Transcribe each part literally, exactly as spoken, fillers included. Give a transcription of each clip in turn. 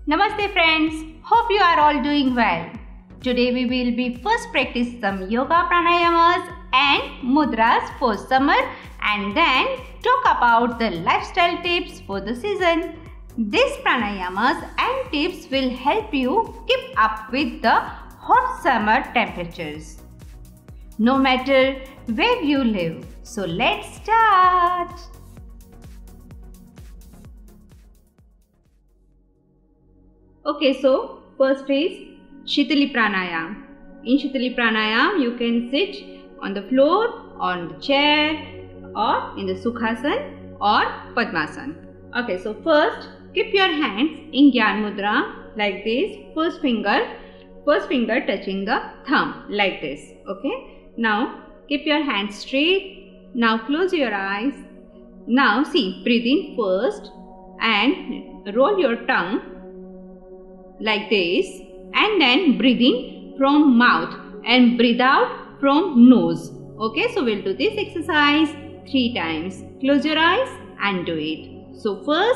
Namaste friends, hope you are all doing well. Today we will be first practice some yoga pranayamas and mudras for summer and then talk about the lifestyle tips for the season. These pranayamas and tips will help you keep up with the hot summer temperatures, no matter where you live. So let's start. Okay, so first is Shitali Pranayam. In Shitali Pranayam, you can sit on the floor, on the chair, or in the Sukhasana or Padmasana. Okay, so first keep your hands in Gyan Mudra like this. First finger, first finger touching the thumb like this. Okay. Now keep your hands straight. Now close your eyes. Now see, breathe in first and roll your tongue like this, and then breathe in from mouth and breathe out from nose. Okay, so we'll do this exercise three times. Close your eyes and do it. So first,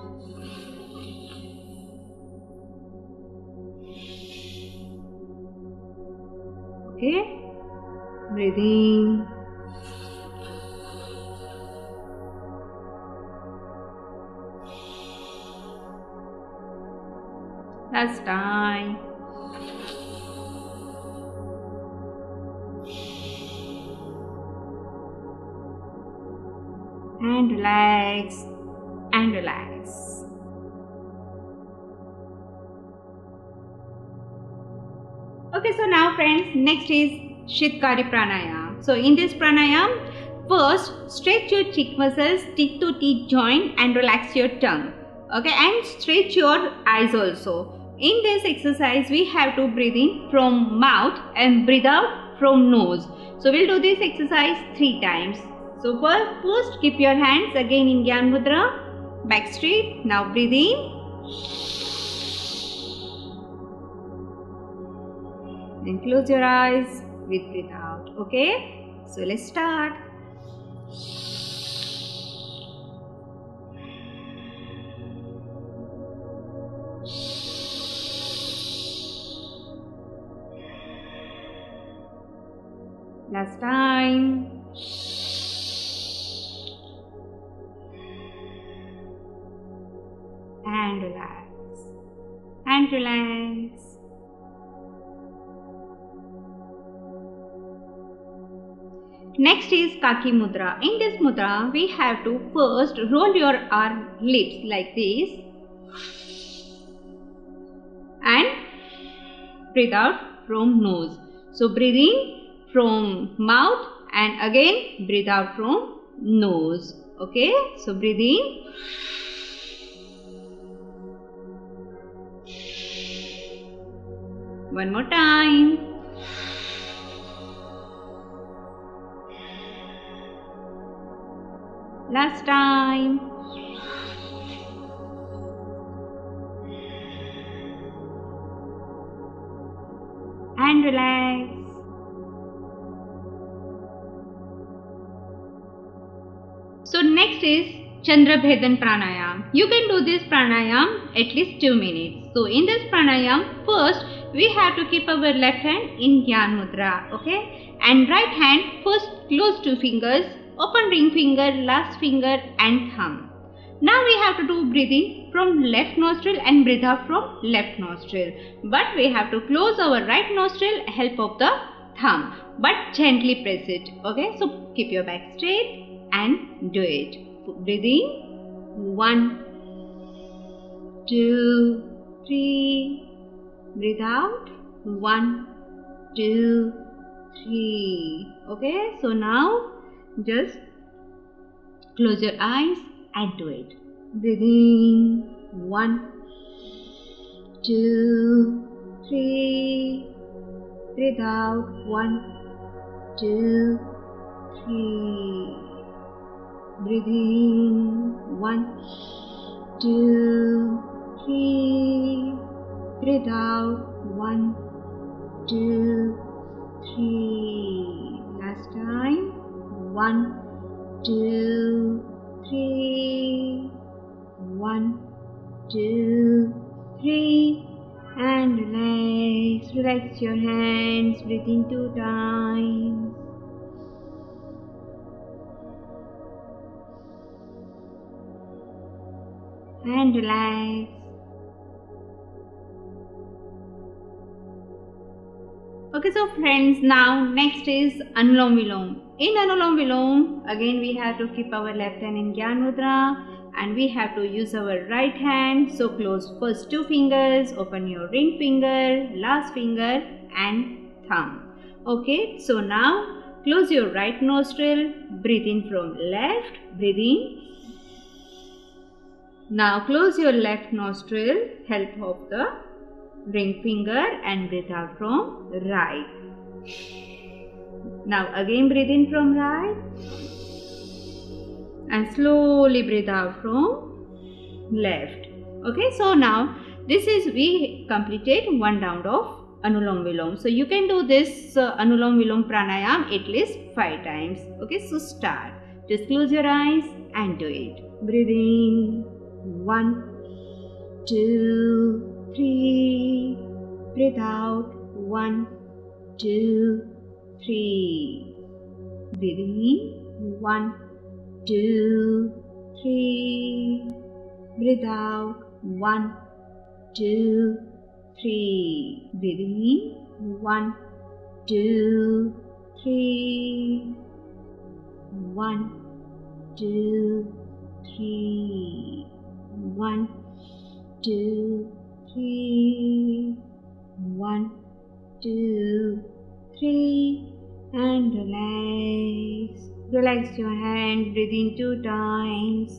okay, breathe in. Last time. And relax and relax. Okay, so now friends, next is Shitkari Pranayam. So in this pranayam, first stretch your cheek muscles, teeth to teeth joint and relax your tongue. Okay, and stretch your eyes also. In this exercise, we have to breathe in from mouth and breathe out from nose. So we'll do this exercise three times. So first, keep your hands again in Gyan Mudra, back straight. Now breathe in. Then close your eyes with breathe out. Okay, so let's start. Last time. And relax. And relax. Next is Kaki Mudra. In this mudra, we have to first roll your our lips like this. And breathe out from nose. So breathe in from mouth and again breathe out from nose. Okay, so breathe in. One more time. Last time. And relax. So next is Chandra Bhedan Pranayam. You can do this pranayam at least two minutes. So in this pranayam, first we have to keep our left hand in Gyan Mudra, okay? And right hand, first close two fingers, open ring finger, last finger and thumb. Now we have to do breathing from left nostril and breathe out from left nostril. But we have to close our right nostril, help of the thumb. But gently press it, okay? So keep your back straight and do it. Breathing. One, two, three. Breathe out. One, two, three. Okay, so now just close your eyes and do it. Breathing. One, two, three. Breathe out. One, two, three. Breathe in. One, two, three. Breathe out. One, two, three. Last time. One, two, three. One, two, three, and relax. Relax your hands. Breathe in two times. And relax. Okay, so friends, now next is Anulom Vilom. In Anulom Vilom, again we have to keep our left hand in Gyan Mudra and we have to use our right hand. So close first two fingers, open your ring finger, last finger and thumb. Okay, so now close your right nostril, breathe in from left, breathe in. Now close your left nostril, help of the ring finger and breathe out from right. Now again breathe in from right and slowly breathe out from left. Okay, so now this is we completed one round of Anulom Vilom. So you can do this uh, Anulom Vilom pranayam at least five times. Okay, so start. Just close your eyes and do it. Breathe in. One, two, three. Breathe out. One, two, three. Breathe in. One, two, three. Breathe out. One, two, three. Breathe in. One, two, three. One, two, three. One, two, three. One, two, three. And relax. Relax your hand. Breathe in two times.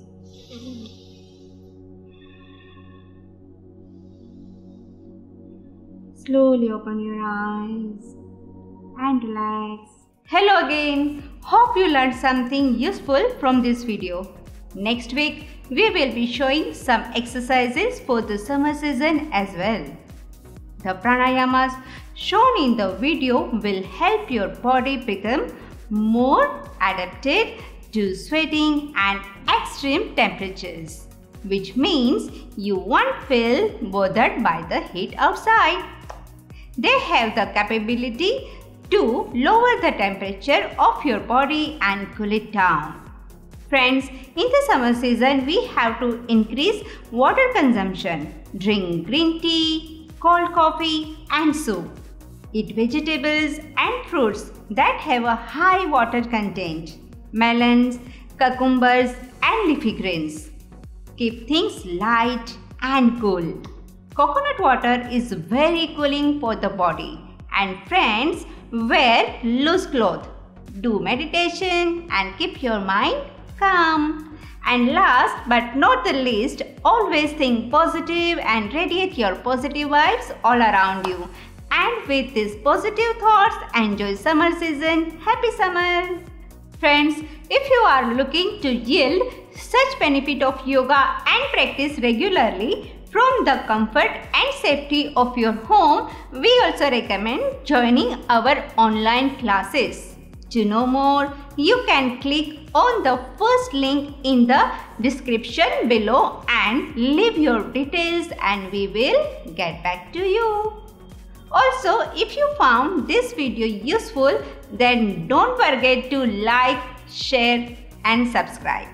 Slowly open your eyes and relax. Hello again. Hope you learned something useful from this video. Next week, we will be showing some exercises for the summer season as well. The pranayamas shown in the video will help your body become more adapted to sweating and extreme temperatures, which means you won't feel bothered by the heat outside. They have the capability to lower the temperature of your body and cool it down. Friends, in the summer season, we have to increase water consumption. Drink green tea, cold coffee and soup. Eat vegetables and fruits that have a high water content. Melons, cucumbers and leafy greens. Keep things light and cool. Coconut water is very cooling for the body. And friends, wear loose clothes. Do meditation and keep your mind calm. And last but not the least, always think positive and radiate your positive vibes all around you. And with these positive thoughts, enjoy summer season. Happy summer! Friends, if you are looking to yield such benefit of yoga and practice regularly from the comfort and safety of your home, we also recommend joining our online classes. To know more, you can click on the first link in the description below and leave your details and we will get back to you. Also, if you found this video useful, then don't forget to like, share and subscribe.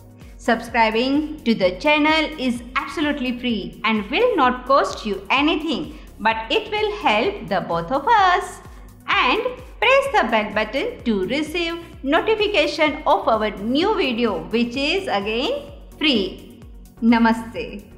Subscribing to the channel is absolutely free and will not cost you anything, but it will help the both of us. And press the bell button to receive notification of our new video, which is again free. Namaste.